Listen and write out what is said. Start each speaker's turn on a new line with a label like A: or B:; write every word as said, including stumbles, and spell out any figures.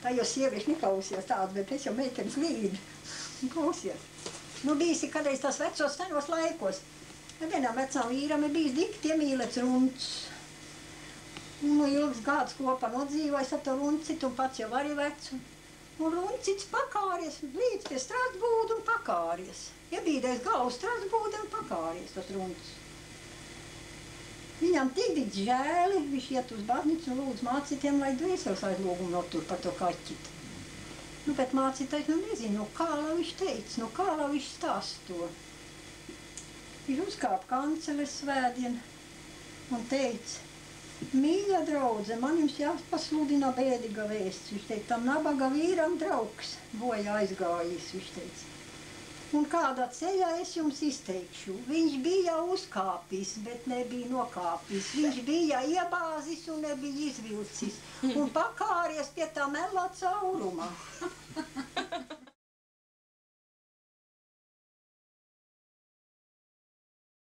A: Tā jau sievieši neklausījās tādu, bet es jau meitenes līdi. Un klausies. Nu, bijis kādreiz tās vecos senos laikos. Vienam vecām vīram ir bijis dikti iemīlēts runts. Un nu, ilgs gads kopā nodzīvojis ar to runcitu un pats jau arī vecu. Un runcits pakāries līdz pie Strasbūda un pakāries. Iebīdēs galvu Strasbūda un pakāries tas runcis. Viņam tik dik žēli, viņš iet uz baznīcu un lūdz mācītiem, lai dvēseles aizlūgumu notur par to kaķiti. Nu, bet mācītājs nu nezinu, nu kā lai viņš teica, nu kā lai viņš stāst to. Viņš uzkāpa kanceles svētdien un teica, mīļa draudze, man jums jāpasludina bēdīga vēsts. Viņš teica, tam nabaga vīram draugs bojā aizgājis, viņš teica. Un kādā ceļā es jums izteikšu. Viņš bija uzkāpis, bet nebija nokāpis. Viņš bija iebāzis un nebija izvilcis. Un pakāries pie tā melā caurumā.